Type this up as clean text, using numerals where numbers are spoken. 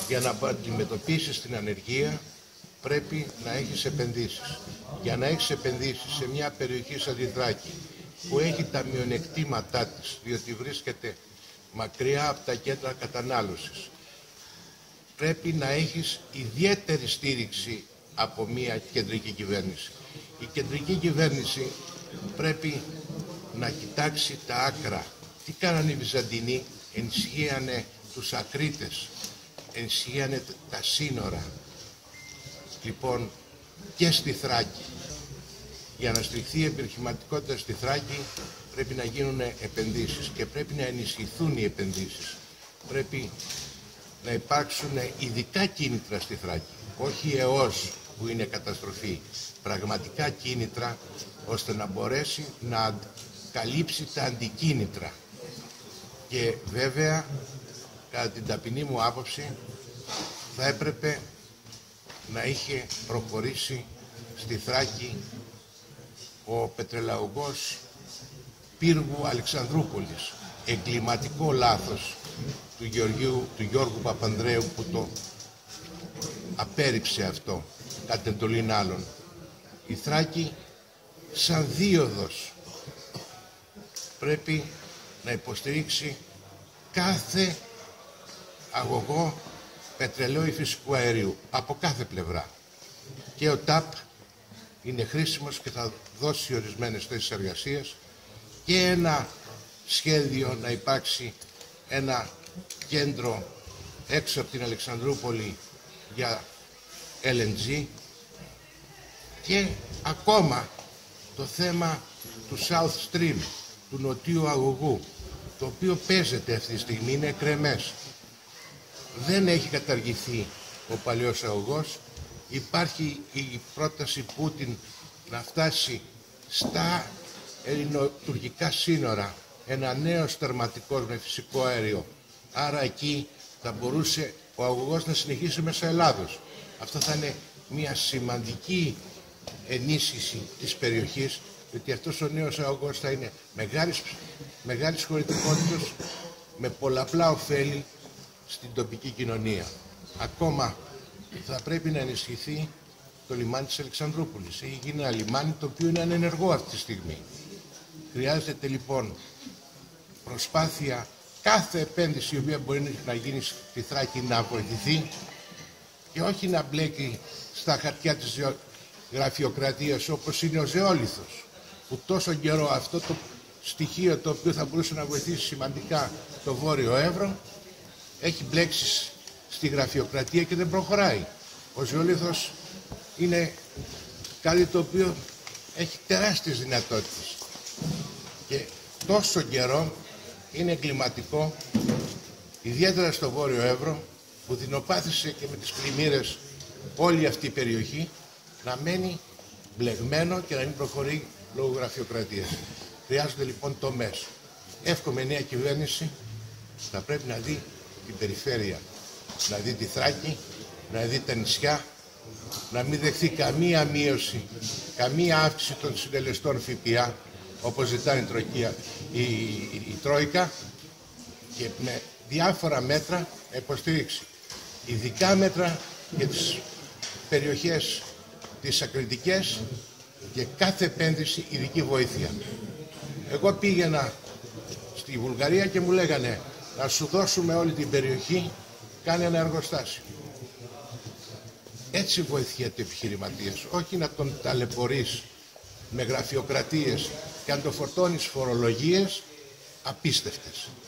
Για να αντιμετωπίσεις την ανεργία πρέπει να έχεις επενδύσεις. Για να έχεις επενδύσεις σε μια περιοχή σαν τη Θράκη, που έχει τα μειονεκτήματά της, διότι βρίσκεται μακριά από τα κέντρα κατανάλωσης, πρέπει να έχεις ιδιαίτερη στήριξη από μια κεντρική κυβέρνηση. Η κεντρική κυβέρνηση πρέπει να κοιτάξει τα άκρα. Τι κάνανε οι Βυζαντινοί? Ενισχύανε τους Ακρίτες, ενισχύανε τα σύνορα. Λοιπόν, και στη Θράκη. Για να στηριχθεί η επιχειρηματικότητα στη Θράκη πρέπει να γίνουν επενδύσεις και πρέπει να ενισχυθούν οι επενδύσεις. Πρέπει να υπάρξουν ειδικά κίνητρα στη Θράκη, όχι αιώς που είναι καταστροφή. Πραγματικά κίνητρα ώστε να μπορέσει να καλύψει τα αντικίνητρα. Και βέβαια, κατά την ταπεινή μου άποψη, θα έπρεπε να είχε προχωρήσει στη Θράκη ο πετρελαγωγός πύργου Αλεξανδρούπολης. Εγκληματικό λάθος του Γιώργου Παπανδρέου, που το απέρριψε αυτό κατ' εντολήν άλλων. Η Θράκη σαν δίωδος πρέπει να υποστηρίξει κάθε αγωγό πετρελαίου ή φυσικού αερίου από κάθε πλευρά. Και ο ΤΑΠ είναι χρήσιμος και θα δώσει ορισμένες θέσεις εργασίας, και ένα σχέδιο να υπάρξει ένα κέντρο έξω από την Αλεξανδρούπολη για LNG, και ακόμα το θέμα του South Stream, του νοτίου αγωγού, το οποίο παίζεται αυτή τη στιγμή, είναι εκρεμές. Δεν έχει καταργηθεί ο παλιός αγωγός. Υπάρχει η πρόταση Πούτιν να φτάσει στα ελληνοτουρκικά σύνορα ένα νέο τερματικός με φυσικό αέριο. Άρα εκεί θα μπορούσε ο αγωγός να συνεχίσει μέσα Ελλάδος. Αυτό θα είναι μια σημαντική ενίσχυση της περιοχής, γιατί αυτός ο νέος αγωγός θα είναι μεγάλης χωρητικότητας με πολλαπλά ωφέλη στην τοπική κοινωνία. Ακόμα θα πρέπει να ενισχυθεί το λιμάνι της Αλεξανδρούπολης. Έχει γίνει ένα λιμάνι το οποίο είναι ανενεργό αυτή τη στιγμή. Χρειάζεται λοιπόν προσπάθεια, κάθε επένδυση η οποία μπορεί να γίνει στη Θράκη να βοηθηθεί και όχι να μπλέκει στα χαρτιά της γραφειοκρατίας, όπως είναι ο ζεόλιθος, που τόσο καιρό αυτό το στοιχείο το οποίο θα μπορούσε να βοηθήσει σημαντικά το Βόρειο Εύρο έχει μπλέξει στη γραφειοκρατία και δεν προχωράει. Ο ζεόλιθος είναι κάτι το οποίο έχει τεράστιες δυνατότητες και τόσο καιρό είναι εγκληματικό, ιδιαίτερα στο Βόρειο Εύρο, που δεινοπάθησε και με τις πλημμύρες όλη αυτή η περιοχή, να μένει μπλεγμένο και να μην προχωρεί λόγω γραφειοκρατίας. Χρειάζονται λοιπόν τομές. Εύχομαι η νέα κυβέρνηση θα πρέπει να δει την περιφέρεια, να δει τη Θράκη, να δει τα νησιά, να μην δεχθεί καμία μείωση, καμία αύξηση των συντελεστών ΦΠΑ, όπως ζητάει η Τρόικα, και με διάφορα μέτρα υποστήριξη. Ειδικά μέτρα για τις περιοχές τις ακριτικές και κάθε επένδυση ειδική βοήθεια. Εγώ πήγαινα στη Βουλγαρία και μου λέγανε να σου δώσουμε όλη την περιοχή, κάνε ένα εργοστάσιο. Έτσι βοηθιέται ο επιχειρηματίας, όχι να τον ταλαιπωρείς με γραφειοκρατίες και αν το φορτώνεις φορολογίες απίστευτες.